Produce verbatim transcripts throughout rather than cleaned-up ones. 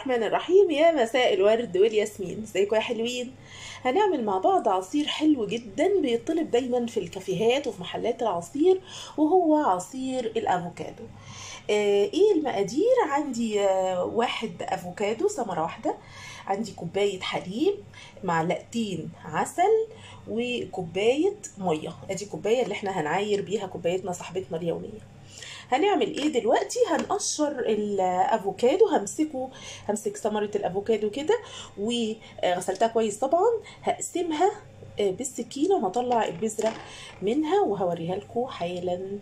الرحمن الرحيم. يا مساء الورد والياسمين، ازيكم يا حلوين؟ هنعمل مع بعض عصير حلو جدا بيطلب دايما في الكافيهات وفي محلات العصير، وهو عصير الافوكادو. آه ايه المقادير؟ عندي آه واحد افوكادو، ثمرة واحدة، عندي كوباية حليب، معلقتين عسل، وكوباية مية. ادي كوباية اللي احنا هنعاير بيها كوبايتنا صاحبتنا اليومية. هنعمل ايه دلوقتي؟ هنقشر الافوكادو، همسكه همسك ثمرة الافوكادو كده وغسلتها كويس طبعا، هقسمها بالسكينة وهطلع البذرة منها وهوريها لكم حالا.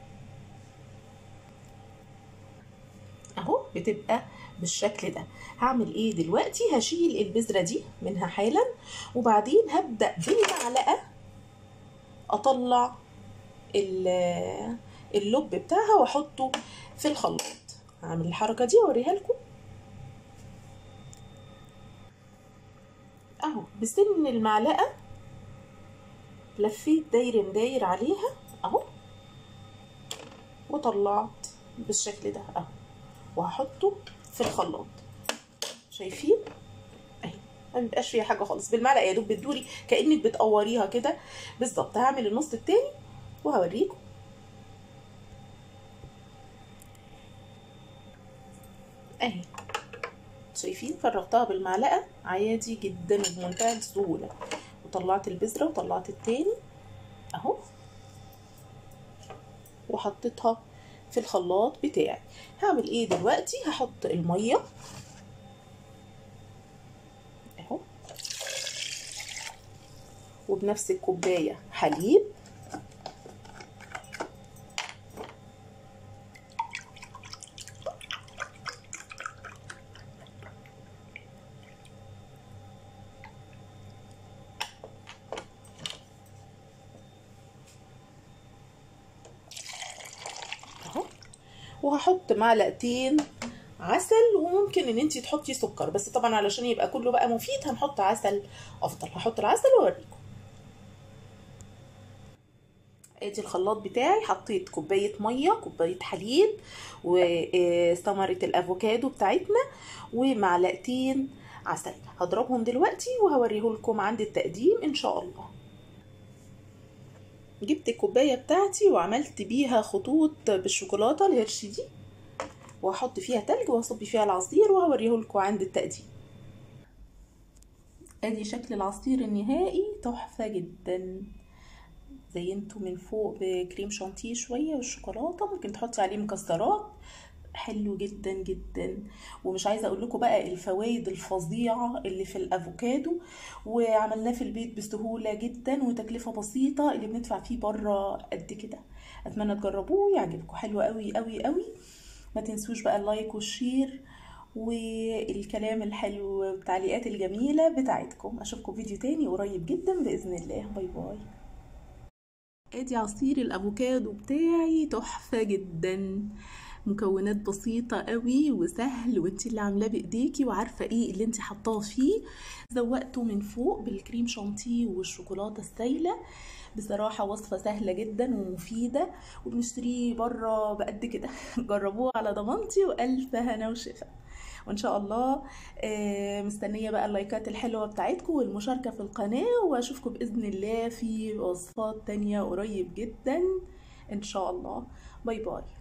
اهو بتبقى بالشكل ده. هعمل ايه دلوقتي؟ هشيل البذرة دي منها حالا، وبعدين هبدأ بالمعلقة اطلع اللب بتاعها واحطه في الخلاط. هعمل الحركة دي واوريها لكم اهو. بسن المعلقة لفيت داير مداير عليها اهو، وطلعت بالشكل ده اهو، وهحطه في الخلاط. شايفين اهي؟ ما بيبقاش فيها حاجه خالص، بالمعلقه يا دوب بتدوري كانك بتقوريها كده بالظبط. هعمل النص التاني وهوريكم اهي. شايفين؟ فرغتها بالمعلقه عادي جدا وبمنتهى السهوله، وطلعت البذره وطلعت التاني اهو، وحطيتها في الخلاط بتاعي. هعمل ايه دلوقتي؟ هحط الميه اهو، وبنفس الكوبايه حليب، وهحط معلقتين عسل، وممكن ان انتي تحطي سكر، بس طبعا علشان يبقى كله بقى مفيد هنحط عسل افضل. هحط العسل واوريكم. ادي الخلاط بتاعي، حطيت كوبايه ميه، كوبايه حليب، وثمره الافوكادو بتاعتنا، ومعلقتين عسل. هضربهم دلوقتي وهوريه لكم عند التقديم ان شاء الله. جبت الكوبايه بتاعتي وعملت بيها خطوط بالشوكولاته الهرشي دي، وهحط فيها تلج وهصب فيها العصير وهوريه لكم عند التقديم. ادي شكل العصير النهائي، تحفه جدا. زينته من فوق بكريم شانتيه شويه والشوكولاته، ممكن تحطي عليه مكسرات، حلو جدا جدا. ومش عايزه اقول لكم بقى الفوائد الفظيعه اللي في الافوكادو، وعملناه في البيت بسهوله جدا وتكلفه بسيطه، اللي بندفع فيه بره قد كده. اتمنى تجربوه ويعجبكم، حلو قوي قوي قوي. ما تنسوش بقى اللايك والشير والكلام الحلو والتعليقات الجميله بتاعتكم. اشوفكم فيديو تاني قريب جدا باذن الله. باي باي. ادي عصير الافوكادو بتاعي، تحفه جدا، مكونات بسيطه قوي وسهل، وانتي اللي عاملاه بايديكي وعارفه ايه اللي انتي حطاه فيه. زوقته من فوق بالكريم شانتيه والشوكولاته السايله. بصراحه وصفه سهله جدا ومفيده، وبنشتريه بره بقد كده. جربوه على ضمانتي والف هنا وشفا. وان شاء الله مستنيه بقى اللايكات الحلوه بتاعتكم والمشاركه في القناه، واشوفكم باذن الله في وصفات تانية قريب جدا ان شاء الله. باي باي.